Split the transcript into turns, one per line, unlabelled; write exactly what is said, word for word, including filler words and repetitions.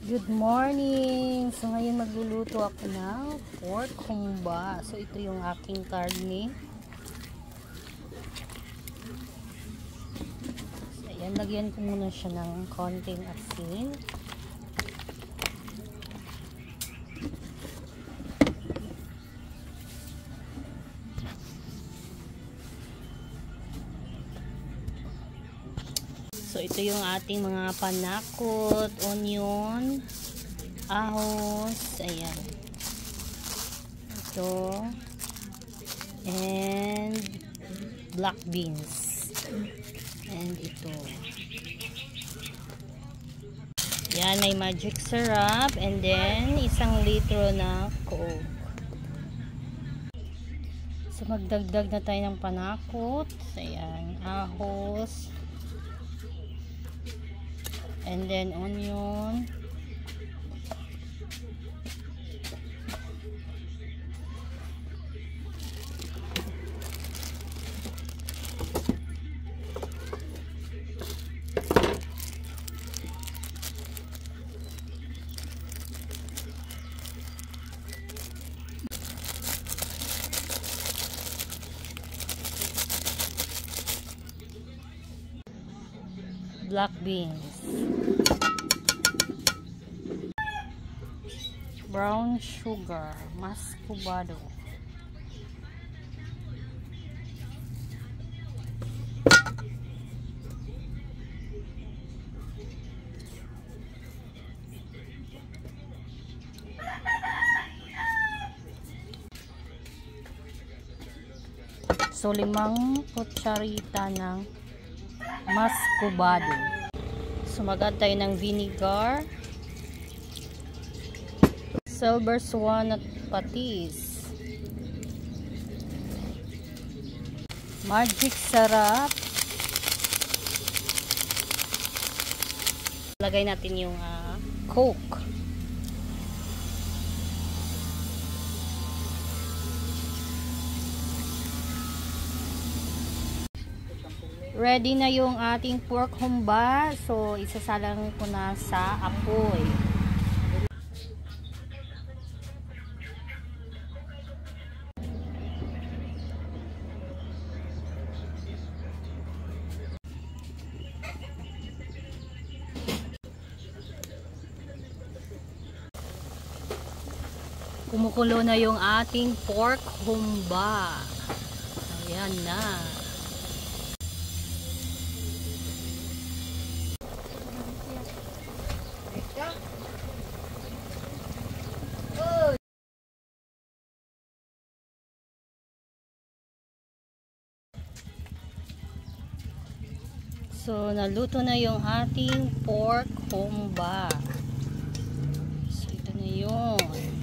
Good morning! So ngayon magluluto ako ng pork humba. So ito yung aking karne. So ayan, lagyan ko muna siya ng konting asin. So ito yung ating mga panakot, onion, ahos, ayan. Ito. And black beans. And ito. Yan, may magic syrup. And then, isang litro na coke. So magdagdag na tayo ng panakot. Ayan, ahos. And then onion. Black beans. Brown sugar, mascubado. So limang kutsarita ng mascubado. So mag-add tayo ng vinegar, silver swan at patis, magic syrup, lagay natin yung uh, coke, ready na yung ating pork humba. So isasalang ko na sa apoy. Kumukulo na yung ating pork humba. Ayan na. So naluto na yung ating pork humba. So ito na yun.